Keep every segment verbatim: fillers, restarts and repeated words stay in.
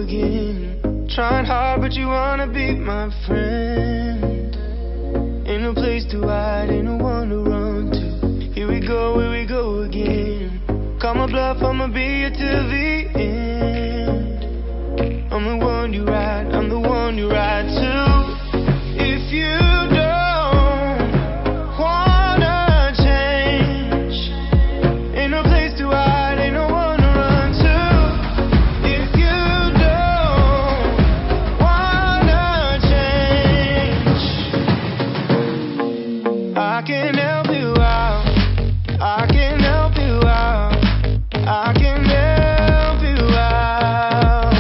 again. Trying hard, but you wanna be my friend. Ain't no place to hide, ain't no one to run to. Here we go, here we go again. Call my bluff, I'ma be here till the end. I'm the one you ride, I'm the one you ride to. If you don't wanna change, ain't no place to hide, ain't no one to run to. If you don't wanna change, I can help you out, I can help you out, I can help you out,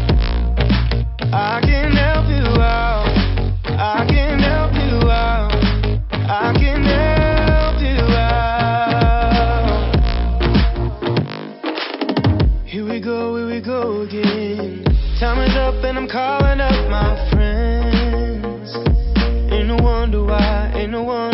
I can help you out, I can help you out, I can help you out. Here we go, here we go again. Time is up and I'm calling up my friends. Ain't no wonder why, ain't no one